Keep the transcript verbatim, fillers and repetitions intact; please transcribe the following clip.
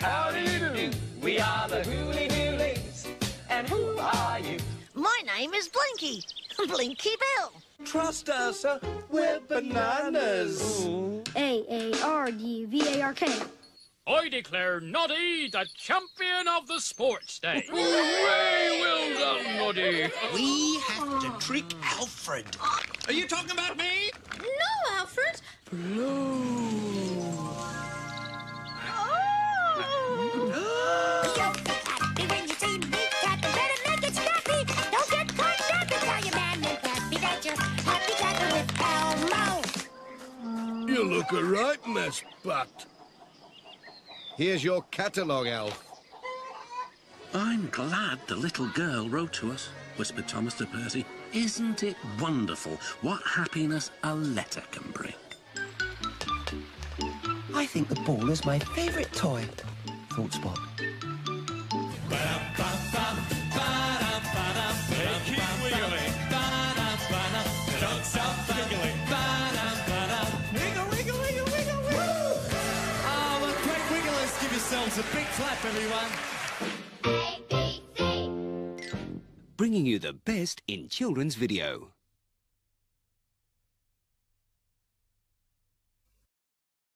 How do you do? We are the Hooly Doolies. And who are you? My name is Blinky. Blinky Bill. Trust us, uh, we're bananas. A A R D V A R K. I declare Noddy the champion of the sports day. Hooray! Well done, Noddy. We have to trick Alfred. Are you talking about me? No, Alfred. You look a right mess, Bat. Here's your catalogue, Alf. I'm glad the little girl wrote to us, whispered Thomas to Percy. Isn't it wonderful what happiness a letter can bring? I think the ball is my favourite toy, thought Spot. Keep wiggling. Don't stop wiggling. Wiggle, wiggle, wiggle, wiggle, wiggle. Oh, well, great wigglers. Give yourselves a big clap, everyone. Bringing you the best in children's video.